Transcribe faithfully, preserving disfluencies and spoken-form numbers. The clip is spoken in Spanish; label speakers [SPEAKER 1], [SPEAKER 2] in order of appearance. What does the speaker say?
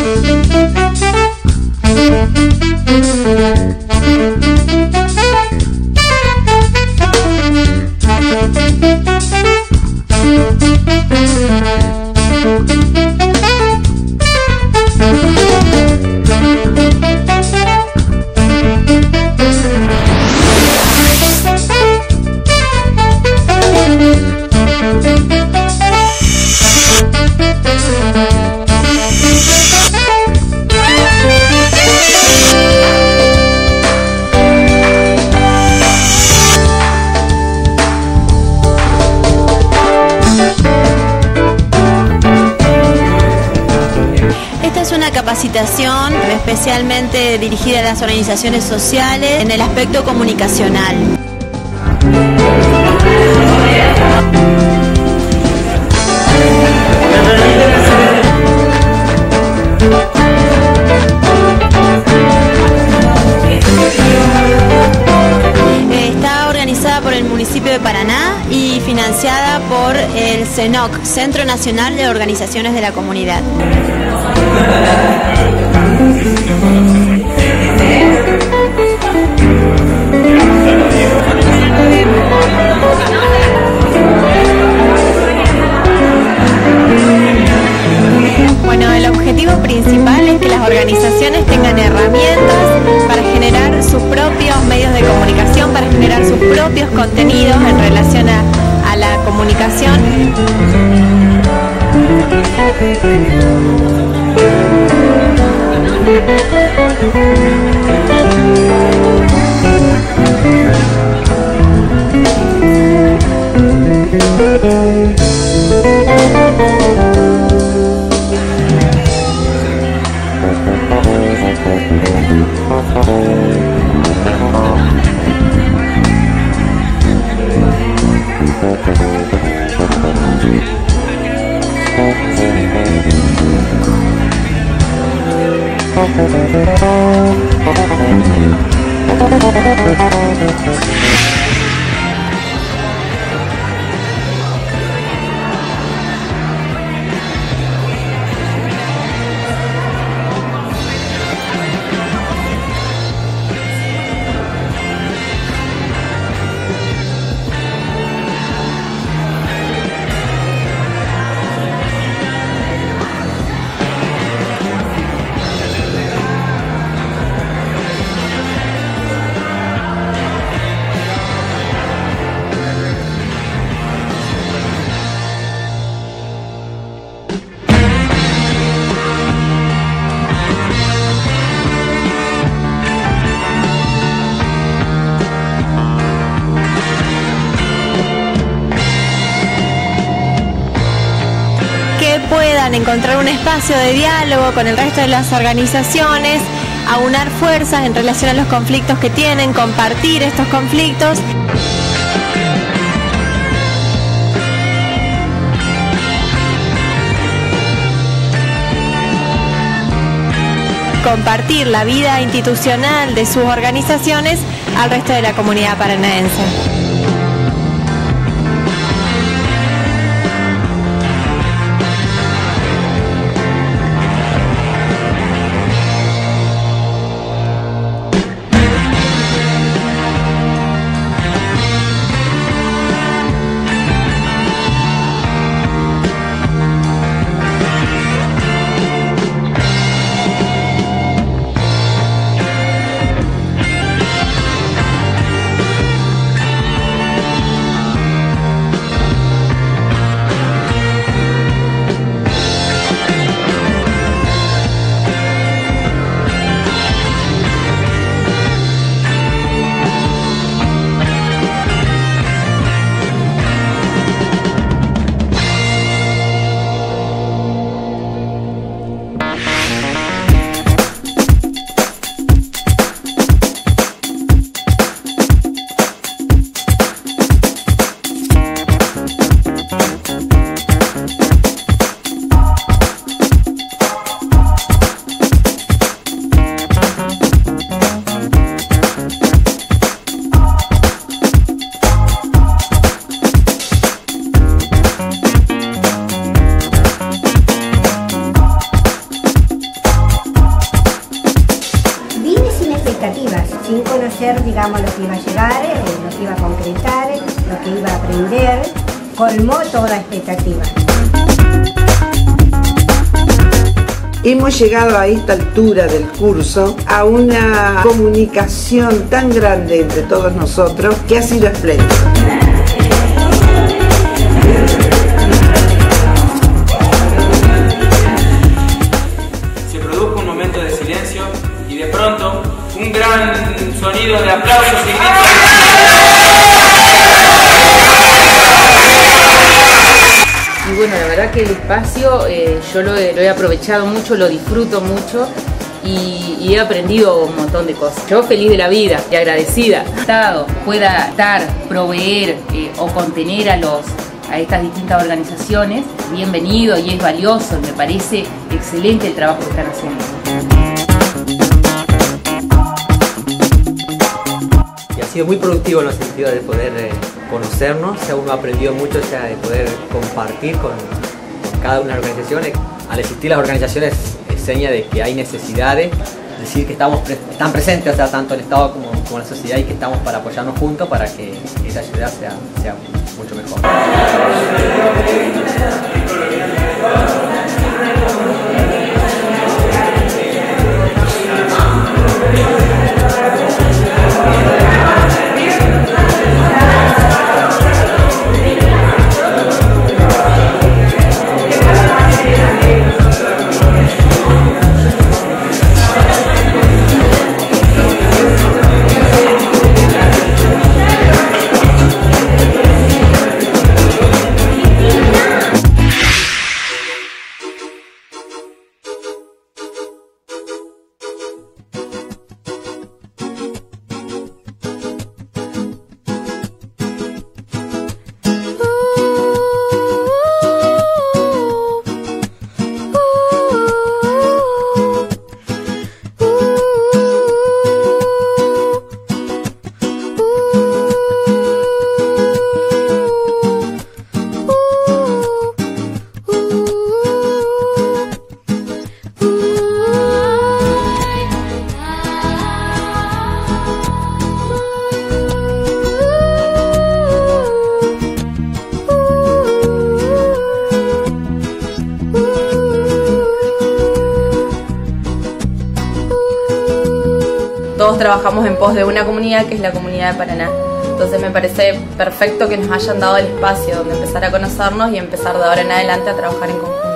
[SPEAKER 1] Capacitación especialmente dirigida a las organizaciones sociales en el aspecto comunicacional. Está organizada por el municipio de Paraná y financiada por el C N O C, Centro Nacional de Organizaciones de la Comunidad. Bueno, el objetivo principal es que las organizaciones tengan herramientas para generar sus propios medios de comunicación, para generar sus propios contenidos en relación a, a la comunicación. Puedan encontrar un espacio de diálogo con el resto de las organizaciones, aunar fuerzas en relación a los conflictos que tienen, compartir estos conflictos. Compartir la vida institucional de sus organizaciones al resto de la comunidad paranaense.
[SPEAKER 2] sin conocer, digamos, lo que iba a llegar, eh, lo que iba a concretar, lo que iba a aprender, colmó toda expectativa.
[SPEAKER 3] Hemos llegado a esta altura del curso a una comunicación tan grande entre todos nosotros que ha sido espléndido.
[SPEAKER 4] Se produjo un momento de silencio y de pronto un gran sonido de aplausos y gritos.
[SPEAKER 5] Y bueno, la verdad que el espacio eh, yo lo he, lo he aprovechado mucho, lo disfruto mucho y, y he aprendido un montón de cosas. Yo feliz de la vida y agradecida. El Estado pueda dar, proveer eh, o contener a, los, a estas distintas organizaciones, bienvenido y es valioso, me parece excelente el trabajo que están haciendo.
[SPEAKER 6] Y ha sido muy productivo en el sentido de poder eh, conocernos, o sea, uno ha aprendido mucho, o sea, de poder compartir con, con cada una de las organizaciones. Al existir las organizaciones es seña de que hay necesidades, es decir, que estamos pre están presentes, o sea, tanto el Estado como, como la sociedad, y que estamos para apoyarnos juntos para que esa ciudad sea, sea mucho mejor.
[SPEAKER 7] Todos trabajamos en pos de una comunidad que es la comunidad de Paraná. Entonces me parece perfecto que nos hayan dado el espacio donde empezar a conocernos y empezar de ahora en adelante a trabajar en conjunto.